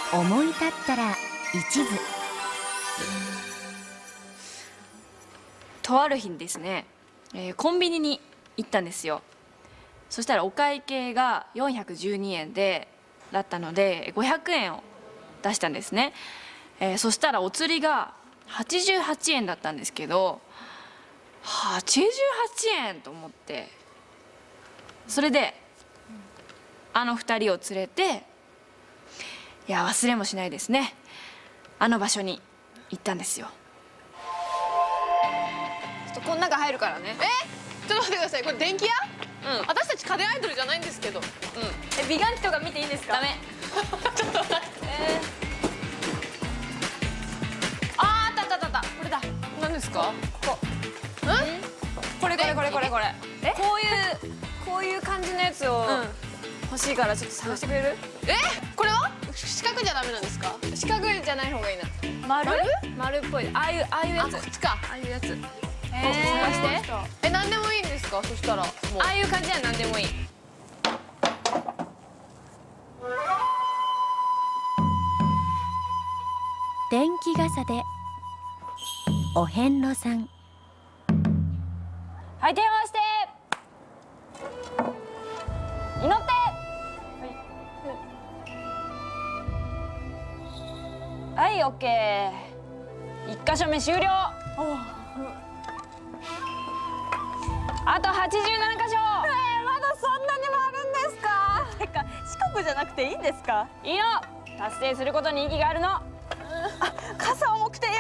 思い立ったら一途。 とある日にですね、コンビニに行ったんですよ。そしたらお会計が412円だったので500円を出したんですね。そしたらお釣りが88円だったんですけど、88円と思って、それであの2人を連れて、いや忘れもしないですね、あの場所に行ったんですよ。ちょっとこの中入るからね。 ちょっと待ってください。これ電気屋？ うん。 私たち家電アイドルじゃないんですけど。 美顔器とか見ていいんですか？ダメ。 ちょっと待って。 あった。これだ。 何ですか？ これ。こういう感じのやつを欲しいからちょっと探してくれる？ これは四角じゃダメなんですか？ 四角じゃない方がいいな。丸っぽい。ああいうやつ。 こっちか。 ああいうやつ。 探して。何でもいいんですか？そしたらもうああいう感じは何でもいい。 電気傘でお遍路さん。 はい、電話して。祈って。はい、オッケー。一箇所目終了。あと87箇所。 まだそんなにもあるんですか？てか四国じゃなくていいんですか？ いいの。達成することに意義があるの。 傘重くてや